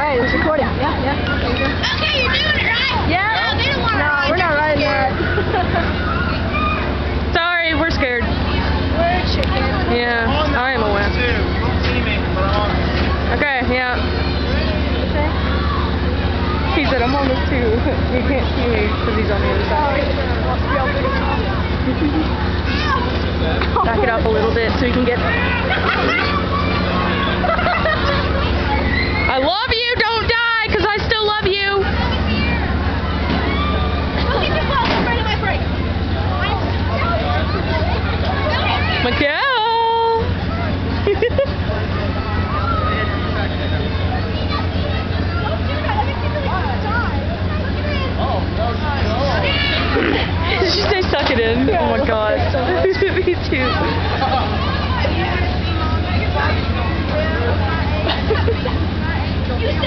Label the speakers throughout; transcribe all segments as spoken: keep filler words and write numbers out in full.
Speaker 1: Alright, it's recording. Yeah, yeah.
Speaker 2: Okay, you're doing it right.
Speaker 1: Yeah?
Speaker 2: No, they don't want to
Speaker 1: No,
Speaker 2: ride.
Speaker 1: we're not riding that.
Speaker 3: Sorry, we're scared.
Speaker 1: We're chicken.
Speaker 3: Yeah, I am a wimp. Okay, yeah. He said, I'm on this too. You can't see me because he's on the other side. Back it up a little bit so you can get... I love you! Don't die, because I still love you!
Speaker 2: Don't get too close. I'm afraid of my brakes.
Speaker 3: Miguel! Did you say suck it in?
Speaker 1: Yeah,
Speaker 3: oh my god. Me too.
Speaker 2: You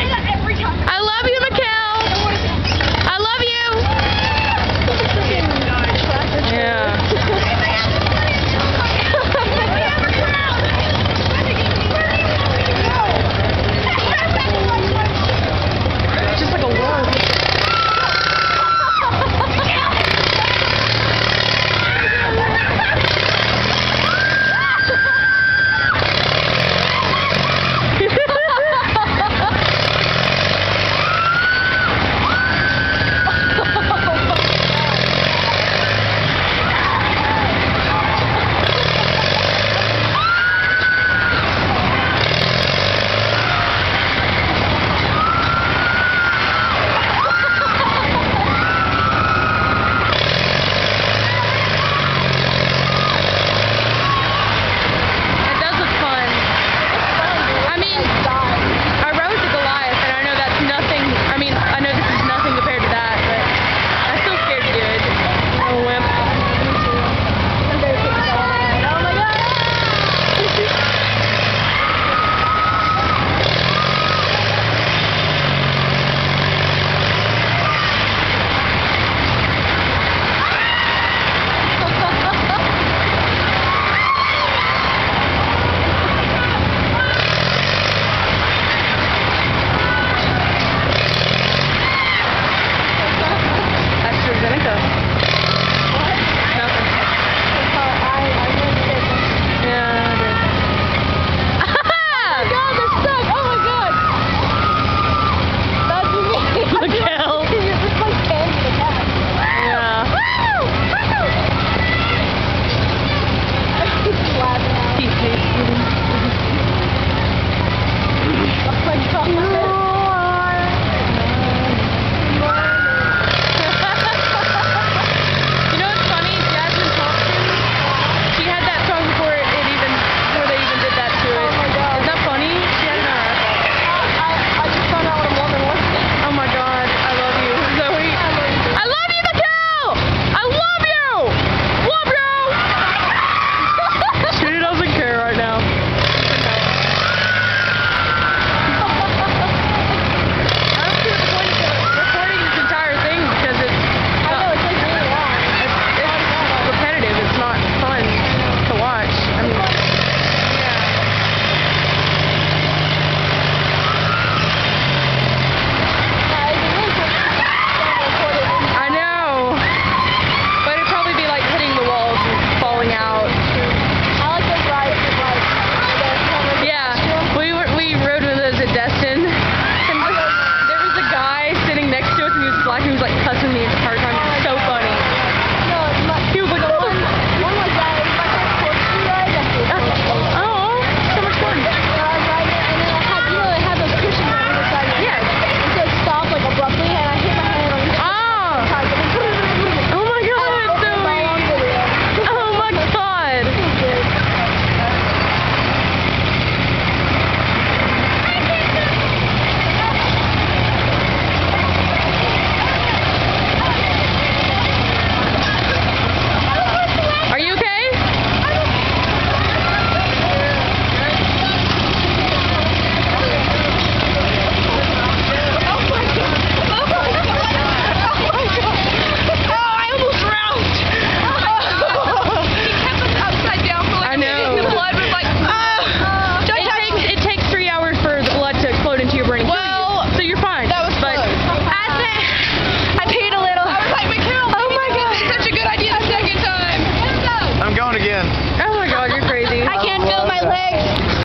Speaker 4: again.
Speaker 3: Oh my god, you're crazy.
Speaker 1: I can't feel my legs.